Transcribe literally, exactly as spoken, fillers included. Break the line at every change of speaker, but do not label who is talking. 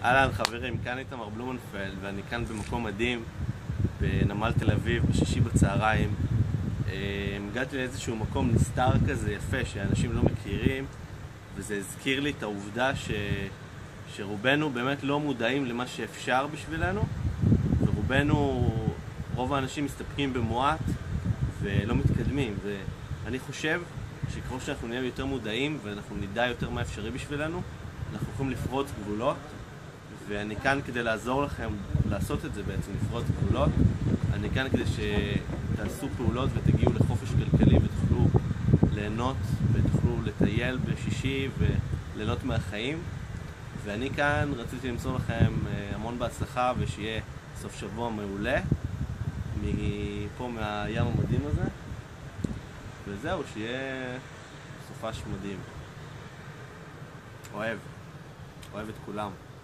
אהלן חברים, כאן איתמר בלומנפלד ואני כאן במקום מדהים בנמל תל אביב בשישי בצהריים. הגעתי לאיזשהו מקום נסתר כזה יפה שאנשים לא מכירים, וזה הזכיר לי את העובדה ש... שרובנו באמת לא מודעים למה שאפשר בשבילנו, ורובנו, רוב האנשים מסתפקים במועט ולא מתקדמים. ואני חושב שככל שאנחנו נהיה יותר מודעים ואנחנו נדע יותר מה אפשרי בשבילנו, אנחנו יכולים לפרוץ גבולות, ואני כאן כדי לעזור לכם לעשות את זה בעצם, לפרוץ גבולות. אני כאן כדי שתעשו פעולות ותגיעו לחופש כלכלי ותוכלו ליהנות ותוכלו לטייל בשישי וליהנות מהחיים. ואני כאן רציתי למצוא לכם המון בהצלחה ושיהיה סוף שבוע מעולה מפה מהים המדהים הזה, וזהו, שיהיה סופש מדהים. אוהב, אוהב את כולם.